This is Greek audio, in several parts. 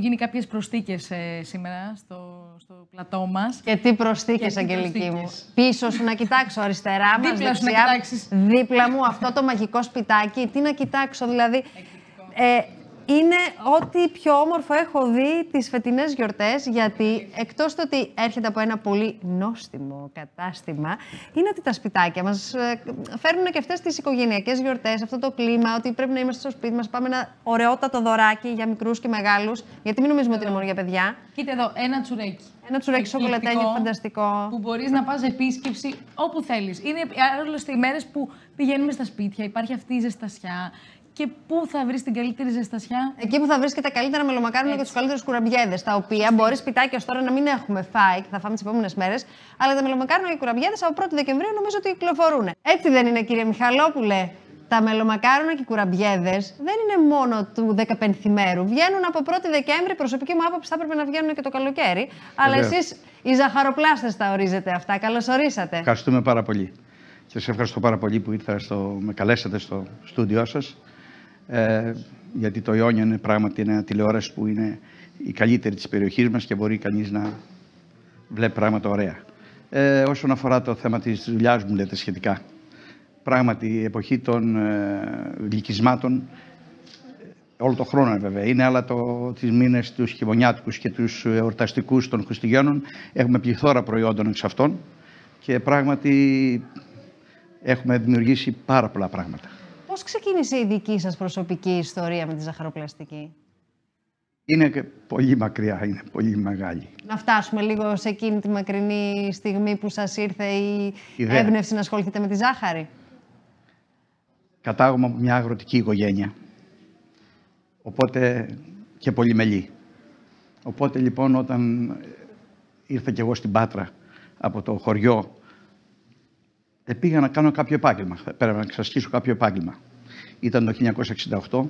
Γίνει κάποιες προσθήκες σήμερα στο πλατό μας. Και τι προσθήκες, Αγγελική μου. Πίσω σου να κοιτάξω, αριστερά μας, δεξιά, δίπλα μου αυτό το μαγικό σπιτάκι. Τι να κοιτάξω, δηλαδή. Είναι ό,τι πιο όμορφο έχω δει τις φετινές γιορτές, γιατί εκτός του ότι έρχεται από ένα πολύ νόστιμο κατάστημα, είναι ότι τα σπιτάκια μας φέρνουν και αυτές τις οικογενειακές γιορτές, αυτό το κλίμα, ότι πρέπει να είμαστε στο σπίτι μας, πάμε ένα ωραιότατο δωράκι για μικρούς και μεγάλους, γιατί μην νομίζουμε ότι είναι μόνο για παιδιά. Κοίτα εδώ, ένα τσουρέκι. Ένα τσουρέκι σοκολατένιο φανταστικό. Που μπορείς να πας επίσκεψη όπου θέλεις. Είναι άλλωστε οι μέρες που πηγαίνουμε στα σπίτια, υπάρχει αυτή η ζεστασιά. Και πού θα βρεις την καλύτερη ζεστασιά? Εκεί που θα βρεις και τα καλύτερα μελομακάρονα και τους καλύτερους κουραμπιέδες. Τα οποία μπορεί σπιτάκια ως τώρα να μην έχουμε φάει και θα φάμε τις επόμενες μέρες. Αλλά τα μελομακάρονα και οι κουραμπιέδες από 1η Δεκεμβρίου νομίζω ότι κυκλοφορούν. Έτσι δεν είναι, κύριε Μιχαλόπουλε? Τα μελομακάρονα και οι κουραμπιέδες δεν είναι μόνο του 15η μέρου. Βγαίνουν από 1η Δεκέμβρη. Προσωπική μου άποψη θα έπρεπε να βγαίνουν και το καλοκαίρι. Αλλά εσείς οι ζαχαροπλάστες τα ορίζετε αυτά. Καλώς ορίσατε. Ευχαριστούμε πάρα πολύ. Και σας ευχαριστώ πάρα πολύ που με καλέσατε στο στούντιό σας. Γιατί το Ιόνιο είναι πράγματι ένα τηλεόραση που είναι η καλύτερη της περιοχής μας και μπορεί κανείς να βλέπει πράγματα ωραία. Όσον αφορά το θέμα της δουλειάς μου, λέτε σχετικά. Πράγματι, η εποχή των γλυκισμάτων, όλο το χρόνο βέβαια είναι, αλλά τις μήνες τους χειμωνιάτικους και τους εορταστικούς των Χριστουγέννων έχουμε πληθώρα προϊόντων εξ αυτών και πράγματι έχουμε δημιουργήσει πάρα πολλά πράγματα. Πώς ξεκίνησε η δική σας προσωπική ιστορία με τη ζαχαροπλαστική? Είναι πολύ μακριά, είναι πολύ μεγάλη. Να φτάσουμε λίγο σε εκείνη τη μακρινή στιγμή που σας ήρθε η έμπνευση να ασχοληθείτε με τη ζάχαρη. Κατάγομαι από μια αγροτική οικογένεια, οπότε και πολυμελή. Οπότε λοιπόν όταν ήρθα κι εγώ στην Πάτρα από το χωριό, πήγα να κάνω κάποιο επάγγελμα, πρέπει να εξασκήσω κάποιο επάγγελμα. Ήταν το 1968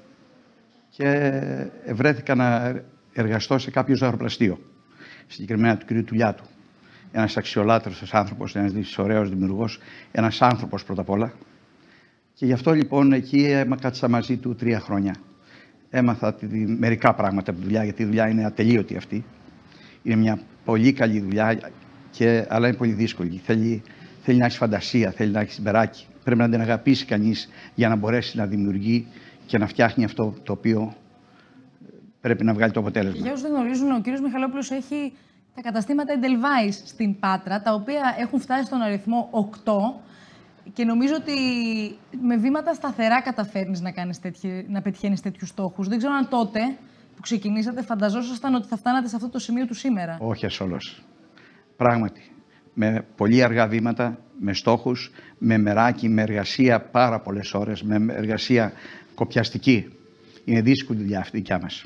και βρέθηκα να εργαστώ σε κάποιο ζαχαροπλαστείο, συγκεκριμένα του κ. Τουλιάτου. Ένας αξιολάτρευτος άνθρωπος, ένας ωραίος δημιουργός, ένας άνθρωπος πρώτα απ' όλα. Και γι' αυτό λοιπόν εκεί κάτσα μαζί του 3 χρόνια. Έμαθα μερικά πράγματα από τη δουλειά, γιατί η δουλειά είναι ατελείωτη αυτή. Είναι μια πολύ καλή δουλειά, αλλά είναι πολύ δύσκολη. Θέλει να έχει φαντασία, θέλει να έχει μπεράκι. Πρέπει να την αγαπήσει κανείς για να μπορέσει να δημιουργεί και να φτιάχνει αυτό το οποίο πρέπει να βγάλει το αποτέλεσμα. Για όσους δεν γνωρίζουν, ο κύριος Μιχαλόπουλος έχει τα καταστήματα Edelweiss στην Πάτρα, τα οποία έχουν φτάσει στον αριθμό 8 και νομίζω ότι με βήματα σταθερά καταφέρνεις να πετυχαίνεις τέτοιους στόχους. Δεν ξέρω αν τότε που ξεκινήσατε φανταζόσασταν ότι θα φτάνατε σε αυτό το σημείο του σήμερα. Όχι ασόλως. Πράγματι. Με πολύ αργά βήματα, με στόχους, με μεράκι, με εργασία πάρα πολλές ώρες, με εργασία κοπιαστική. Είναι δύσκολη δουλειά αυτή δικιά μας.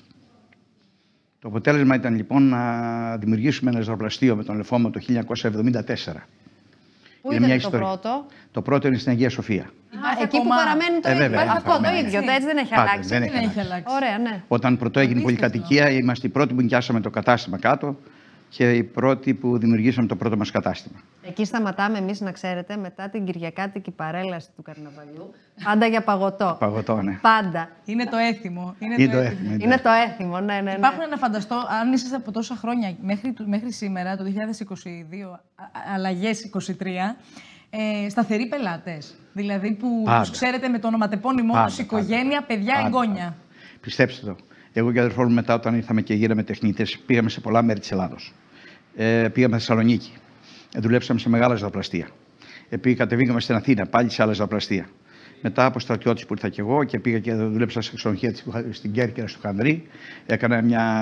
Το αποτέλεσμα ήταν λοιπόν να δημιουργήσουμε ένα ζαχαροπλαστείο με τον λεφόμο το 1974. Πού ήταν το πρώτο? Το πρώτο είναι στην Αγία Σοφία. Εκεί που παραμένει το ίδιο. Αυτό το ίδιο, έτσι δεν έχει αλλάξει. Δεν έχει αλλάξει. Ωραία, ναι. Όταν πρωτό έγινε πολυκατοικία, είμαστε οι πρώτοι που νοικιάσαμε το κατάστημα κάτω και οι πρώτοι που δημιουργήσαμε το πρώτο μας κατάστημα. Εκεί σταματάμε εμείς, να ξέρετε, μετά την κυριακάτικη παρέλαση του καρναβαλιού. Πάντα για παγωτό. Παγωτό, ναι. Πάντα. Είναι το έθιμο. Είναι το έθιμο, ναι. Υπάρχουν, να φανταστώ, αν είσαστε από τόσα χρόνια μέχρι σήμερα, το 2022, αλλαγές 23, σταθεροί πελάτες. Δηλαδή που τους ξέρετε με το ονοματεπώνυμό τους, οικογένεια, παιδιά, εγγόνια. Πιστέψτε το. Εγώ και ο αδερφός μου μετά, όταν ήρθαμε και γίναμε τεχνίτες, πήγαμε σε πολλά μέρη της Ελλάδος. Πήγαμε στη Θεσσαλονίκη. Δουλέψαμε σε μεγάλα ζαχαροπλαστεία. Κατεβήκαμε στην Αθήνα, πάλι σε άλλα ζαχαροπλαστεία. Μετά από στρατιώτης που ήρθα κι εγώ και πήγα και δούλεψα σε ξενοδοχεία στην Κέρκυρα, στο Χανδρή. Έκανα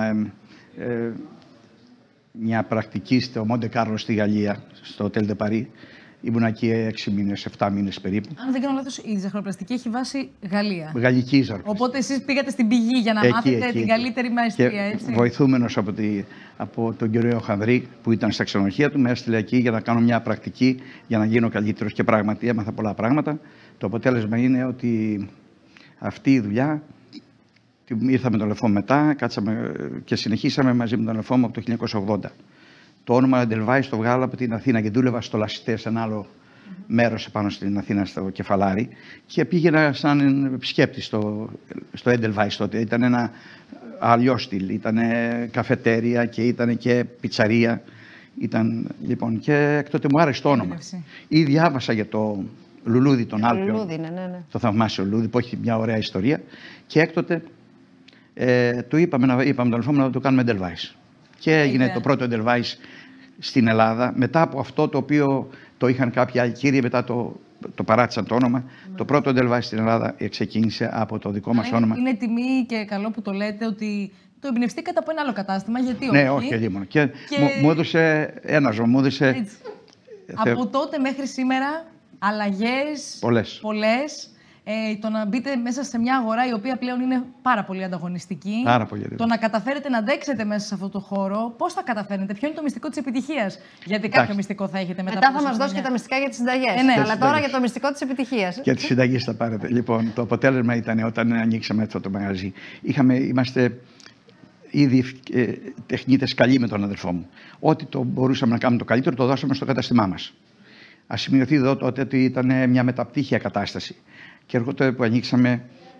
μια πρακτική στο Μοντε Κάρλο στη Γαλλία, στο Hotel de Paris. Ήμουν εκεί 6 μήνες, 7 μήνες περίπου. Αν δεν κάνω λάθος, η ζαχαροπλαστική έχει βάση Γαλλία. Γαλλική ζαχαροπλαστική. Οπότε εσείς πήγατε στην πηγή για να μάθετε την καλύτερη μαεστρία, έτσι. Βοηθούμενος από τον κύριο Χανδρή που ήταν στα ξενοδοχεία του, με έστειλε εκεί για να κάνω μια πρακτική για να γίνω καλύτερος. Και πράγματι έμαθα πολλά πράγματα. Το αποτέλεσμα είναι ότι αυτή η δουλειά. Ήρθα με τον λεφό μετά, κάτσαμε και συνεχίσαμε μαζί με τον λεφό μου από το 1980. Το όνομα Edelweiss το βγάλω από την Αθήνα και δούλευα στο Λασιτέ, σε ένα άλλο μέρος επάνω στην Αθήνα, στο Κεφαλάρι, και πήγαινα σαν επισκέπτη στο Edelweiss τότε. Ήταν ένα αλλιώς στυλ. Ήταν καφετέρια και ήταν και πιτσαρία. Ήταν, λοιπόν, και έκτοτε μου άρεσε το όνομα. Ή διάβασα για το λουλούδι των Άλπιων. Ναι. Το θαυμάσιο λουλούδι που έχει μια ωραία ιστορία. Και έκτοτε του είπαμε τον αδελφό μου να το κάνουμε Edelweiss. Και έγινε το πρώτο Edelweiss στην Ελλάδα. Μετά από αυτό το οποίο το είχαν κάποιοι άλλοι κύριοι, μετά το παράτησαν το όνομα. Το πρώτο Edelweiss στην Ελλάδα ξεκίνησε από το δικό μας όνομα. Είναι τιμή και καλό που το λέτε ότι το εμπνευστήκατε από ένα άλλο κατάστημα. Γιατί ναι, όχι λίγο. Και μου έδωσε ένα ζώο. Από τότε μέχρι σήμερα αλλαγές πολλές. Το να μπείτε μέσα σε μια αγορά η οποία πλέον είναι πάρα πολύ ανταγωνιστική. Πάρα πολύ. Το να καταφέρετε να αντέξετε μέσα σε αυτό το χώρο, πώς θα καταφέρετε, ποιο είναι το μυστικό της επιτυχίας? Γιατί κάποιο μυστικό θα έχετε μετά. Μετά θα μας δώσει και τα μυστικά για τις συνταγές. Ναι, αλλά τώρα για το μυστικό της επιτυχίας. Και τις συνταγές θα πάρετε. Λοιπόν, το αποτέλεσμα ήταν όταν ανοίξαμε αυτό το μαγαζί. Είμαστε ήδη τεχνίτες καλοί με τον αδελφό μου. Ό,τι το μπορούσαμε να κάνουμε το καλύτερο, το δώσαμε στο καταστημά μας. Ας σημειωθεί εδώ τότε ότι ήταν μια μεταπτύχια κατάσταση. Και έρχονται που ανοίξαμε,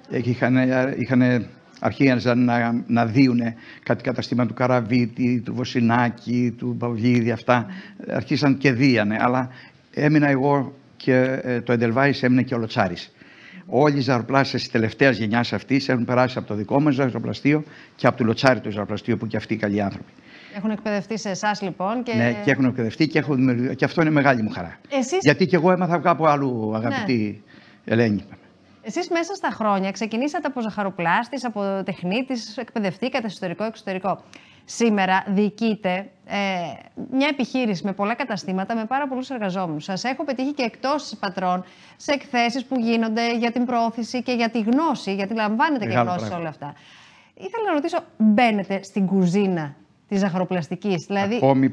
αρχίζαν να δίουν κάτι καταστήμα του Καραβίτη, του Βοσινάκη, του Παυλίδη, αυτά. Αρχίσαν και δίανε, αλλά έμεινα εγώ και το Edelweiss έμεινε και ο Λοτσάρης. Όλοι οι ζαχαροπλάστες της τελευταίας γενιάς αυτής έχουν περάσει από το δικό μας ζαχαροπλαστείο και από το Λοτσάρη το ζαχαροπλαστείο που και αυτοί οι καλοί άνθρωποι. Έχουν εκπαιδευτεί σε εσάς λοιπόν. Ναι, και έχουν εκπαιδευτεί και αυτό είναι μεγάλη μου χαρά. Γιατί και εγώ έμαθα κάπου άλλου, αγαπητή Ελένη. Εσείς μέσα στα χρόνια ξεκινήσατε από ζαχαροπλάστης, από τεχνίτης, εκπαιδευτήκατε στο εσωτερικό-εξωτερικό. Σήμερα διοικείτε μια επιχείρηση με πολλά καταστήματα, με πάρα πολλούς εργαζόμενους. Σας έχω πετύχει και εκτός πατρών σε εκθέσεις που γίνονται για την προώθηση και για τη γνώση, γιατί λαμβάνετε και γνώση σε όλα αυτά. Ήθελα να ρωτήσω, μπαίνετε στην κουζίνα της ζαχαροπλαστικής? Δηλαδή, ακόμη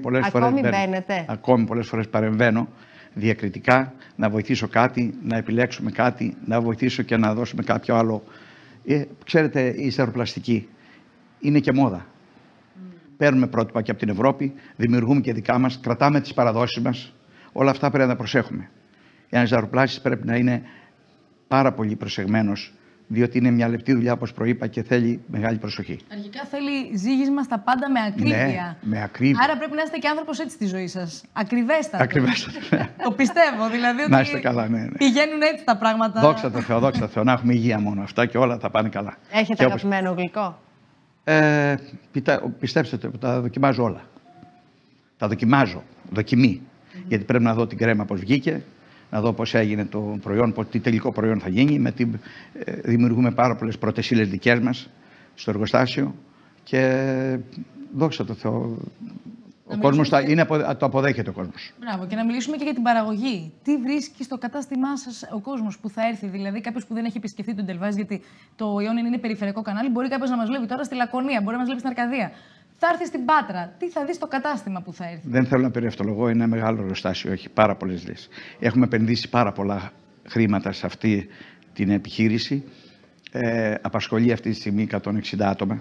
πολλές φορές παρεμβαίνω διακριτικά, να βοηθήσω κάτι, να επιλέξουμε κάτι, να βοηθήσω και να δώσουμε κάποιο άλλο. Ξέρετε, η ζαχαροπλαστική είναι και μόδα. Παίρνουμε πρότυπα και από την Ευρώπη, δημιουργούμε και δικά μας, κρατάμε τις παραδόσεις μας. Όλα αυτά πρέπει να προσέχουμε. Ένας ζαχαροπλάστης πρέπει να είναι πάρα πολύ προσεγμένος, διότι είναι μια λεπτή δουλειά, όπως προείπα, και θέλει μεγάλη προσοχή. Αρχικά θέλει ζύγισμα στα πάντα με ακρίβεια. Ναι, με ακρίβεια. Άρα πρέπει να είστε και άνθρωπος έτσι στη ζωή σας. Ακριβέστατο. Ακριβέστατο. Το πιστεύω, δηλαδή. Να είστε καλά, ναι. Πηγαίνουν έτσι τα πράγματα. Δόξα τω Θεώ, δόξα τω Θεώ. Να έχουμε υγεία μόνο. Αυτά και όλα θα πάνε καλά. Έχετε αγαπημένο γλυκό? Πιστέψτε το, τα δοκιμάζω όλα. Τα δοκιμάζω. Δοκιμή. Γιατί πρέπει να δω την κρέμα πώς βγήκε. Να δω πώς έγινε το προϊόν, τι τελικό προϊόν θα γίνει. Δημιουργούμε πάρα πολλές πρώτες ύλες δικές μας στο εργοστάσιο και δόξα τω Θεώ, ο κόσμος το αποδέχεται ο κόσμος. Μπράβο, και να μιλήσουμε και για την παραγωγή. Τι βρίσκει στο κατάστημά σας ο κόσμος που θα έρθει, δηλαδή κάποιος που δεν έχει επισκεφτεί τον Edelweiss, γιατί το Ιόνιν είναι περιφερειακό κανάλι, μπορεί κάποιος να μας βλέπει τώρα στη Λακωνία, μπορεί να μας βλέπει στην Αρκαδία. Θα έρθει στην Πάτρα. Τι θα δει στο κατάστημα που θα έρθει? Δεν θέλω να περιευτολογώ, είναι ένα μεγάλο εργοστάσιο, έχει πάρα πολλές λύσεις. Έχουμε επενδύσει πάρα πολλά χρήματα σε αυτή την επιχείρηση. Απασχολεί αυτή τη στιγμή 160 άτομα.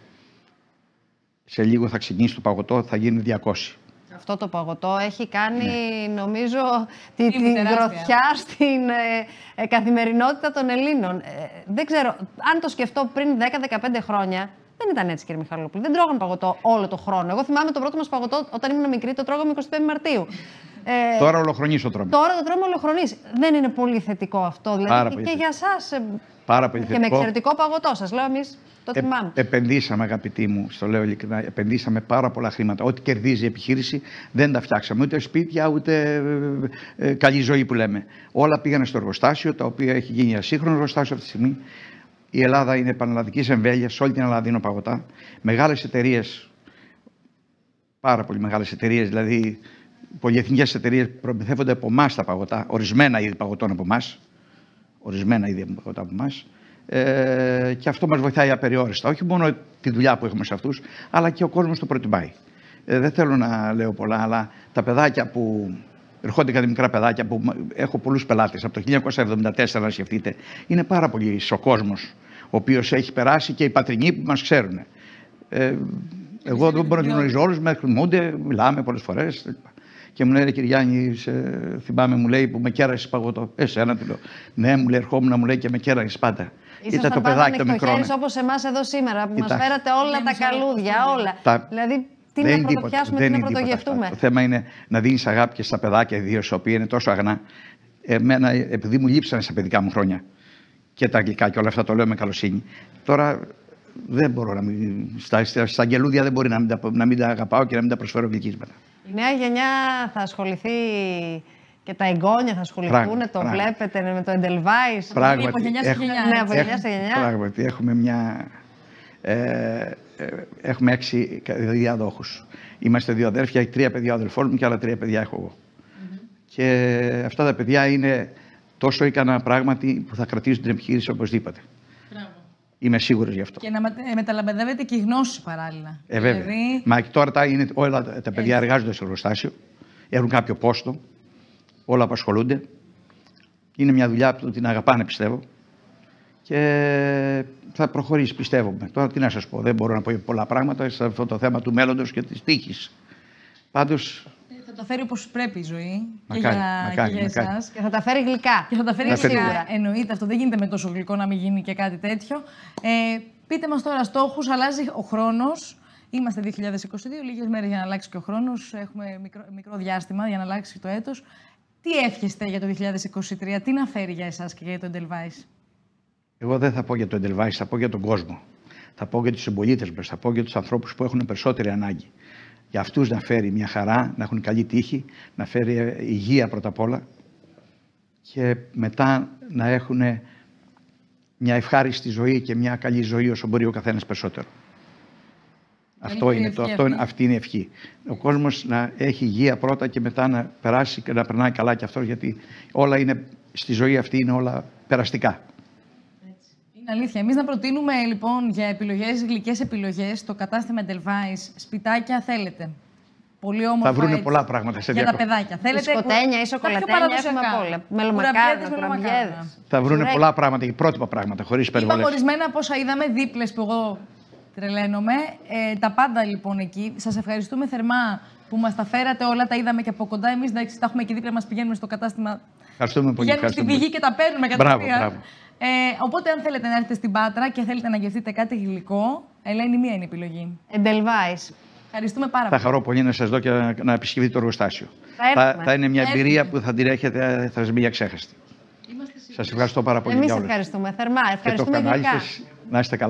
Σε λίγο θα ξεκινήσει το παγωτό, θα γίνει 200. Αυτό το παγωτό έχει κάνει, νομίζω, την γροθιά στην καθημερινότητα των Ελλήνων. Δεν ξέρω, αν το σκεφτώ πριν 10-15 χρόνια, δεν ήταν έτσι, κύριε Μιχαλόπουλο. Δεν τρώγαμε παγωτό όλο το χρόνο. Εγώ θυμάμαι το πρώτο μας παγωτό όταν ήμουν μικρή, το τρώγαμε 25 Μαρτίου. Τώρα ολοχρονής το τρώμε. Τώρα το τρώμε ολοχρονής. Δεν είναι πολύ θετικό αυτό? Δηλαδή και για εσάς. Πάρα πολύ θετικό. Και με εξαιρετικό παγωτό, σας λέω, εμείς το θυμάμαι. Επενδύσαμε, αγαπητοί μου, στο λέω ειλικρινά, επενδύσαμε πάρα πολλά χρήματα. Ό,τι κερδίζει η επιχείρηση δεν τα φτιάξαμε. Ούτε σπίτια, ούτε καλή ζωή που λέμε. Όλα πήγανε στο εργοστάσιο, το οποίο έχει γίνει ασύγχρονο εργοστάσιο αυτή τη στιγμή. Η Ελλάδα είναι πανελλαδικής εμβέλειας, σε όλη την Ελλάδα δίνω παγωτά. Μεγάλες εταιρείες, πάρα πολύ μεγάλες εταιρείες, δηλαδή πολυεθνικές εταιρείες προμηθεύονται από εμάς τα παγωτά, ορισμένα είδη παγωτών από εμάς. Ορισμένα είδη παγωτά από εμάς. Και αυτό μας βοηθάει απεριόριστα. Όχι μόνο τη δουλειά που έχουμε σε αυτούς, αλλά και ο κόσμος το προτιμάει. Δεν θέλω να λέω πολλά, αλλά τα παιδάκια που ερχόνται, κάτι μικρά παιδάκια που έχω πολλούς πελάτες από το 1974, να σκεφτείτε, είναι πάρα πολύ ο κόσμος, ο οποίος έχει περάσει και οι πατρινοί που μας ξέρουν. Εγώ δεν μπορώ να γνωρίζω όλους, με χρησιμοποιούνται, μιλάμε πολλές φορές. και μου λέει: Ρε Κυριάννη, θυμάμαι, μου λέει, που με κέρασε παγωτό. Εσένα του λέω. Ναι, μου λέει, ερχόμουν, μου λέει, και με κέρασε πάντα. Ήταν το παιδάκι το μικρό. Όπως εμάς εδώ σήμερα, που μας φέρατε όλα τα καλούδια, όλα. Δηλαδή, τι να πρωτοπιάσουμε, τι να πρωτογευτούμε. Το θέμα είναι να δίνεις αγάπη και στα παιδάκια, ιδίως, τα οποία είναι τόσο αγνά. Εμένα, επειδή μου λείψανε στα παιδικά μου χρόνια και τα αγγλικά και όλα αυτά, το λέω με καλοσύνη. Τώρα δεν μπορώ να μην. Στα αγγελούδια δεν μπορεί να μην τα αγαπάω και να μην τα προσφέρω γλυκίσματα. Η νέα γενιά θα ασχοληθεί και τα εγγόνια θα ασχοληθούν, το βλέπετε με το Edelweiss. Πράγματι. Από γενιά σε γενιά. Ναι, από γενιά σε γενιά. Πράγματι, έχουμε μια. Έχουμε 6 διαδόχους. Είμαστε 2 αδέρφια, 3 παιδιά αδελφών μου και άλλα 3 παιδιά έχω εγώ. Και αυτά τα παιδιά είναι τόσο ικανά πράγματι που θα κρατήσουν την επιχείρηση οπωσδήποτε. Μπράβο. Είμαι σίγουρος γι' αυτό. Και να μεταλαμπαδεύεται και η γνώση παράλληλα. Βέβαια. Δηλαδή... Μα τώρα όλα τα παιδιά εργάζονται στο εργοστάσιο, έχουν κάποιο πόστο, όλα απασχολούνται. Είναι μια δουλειά που την αγαπάνε, πιστεύω. Και θα προχωρήσει, πιστεύω. Τώρα τι να σας πω, δεν μπορώ να πω πολλά πράγματα σε αυτό το θέμα του μέλλοντος και της τύχης. Πάντως. Θα το φέρει όπως πρέπει η ζωή. Μακάρι, και για εσάς. Και θα τα φέρει γλυκά. Και θα τα φέρει σίγουρα. Εννοείται, αυτό δεν γίνεται με τόσο γλυκό να μην γίνει και κάτι τέτοιο. Πείτε μας τώρα στόχους, αλλάζει ο χρόνος. Είμαστε 2022, λίγες μέρες για να αλλάξει και ο χρόνος. Έχουμε μικρό διάστημα για να αλλάξει το έτος. Τι εύχεστε για το 2023, τι να φέρει για εσάς και για το Edelweiss? Εγώ δεν θα πω για το Edelweiss, θα πω για τον κόσμο. Θα πω για τους συμπολίτες μας, θα πω για τους ανθρώπους που έχουν περισσότερη ανάγκη. Για αυτούς να φέρει μια χαρά, να έχουν καλή τύχη, να φέρει υγεία πρώτα απ' όλα και μετά να έχουν μια ευχάριστη ζωή και μια καλή ζωή όσο μπορεί ο καθένας περισσότερο. Αυτή είναι η ευχή. Ο κόσμος να έχει υγεία πρώτα και μετά να περάσει και να περνάει καλά κι αυτό, γιατί όλα είναι, στη ζωή αυτή είναι όλα περαστικά. Είναι αλήθεια. Εμείς να προτείνουμε λοιπόν για επιλογές, γλυκές επιλογές, το κατάστημα Edelweiss, σπιτάκια θέλετε. Πολύ όμορφα. Θα βρούνε πολλά πράγματα σε για τα παιδάκια. Θέλετε σκοτένια ή σοκολατένια, έχουμε απ' όλα. Μελομακάρονες, κουραμπιέδες. Θα βρούνε πολλά πράγματα και πρότυπα πράγματα, χωρίς υπερβολές. Είπαμε ορισμένα από όσα είδαμε, δίπλες που εγώ τρελαίνομαι. Τα πάντα λοιπόν εκεί. Σας ευχαριστούμε θερμά που μας τα φέρατε όλα, τα είδαμε και από κοντά. Εμείς τα έχουμε και δίπλα μας, πηγαίνουμε στο κατάστημα. Ευχαριστούμε πολύ. Πηγαίνουμε στην πηγή και τα παίρνουμε κατευθείαν. Οπότε, αν θέλετε να έρθετε στην Πάτρα και θέλετε να γευτείτε κάτι γλυκό, Ελένη, μία είναι η επιλογή. Edelweiss. Ευχαριστούμε πάρα πολύ. Θα χαρώ πολύ να σας δω και να επισκεφτείτε το εργοστάσιο. Θα είναι μια εμπειρία που θα την έχετε, θα σας μείνει αξέχαστη. Σας ευχαριστώ πάρα πολύ. Εμείς ευχαριστούμε θερμά. Ευχαριστούμε και το κανάλι σας. Να είστε καλά.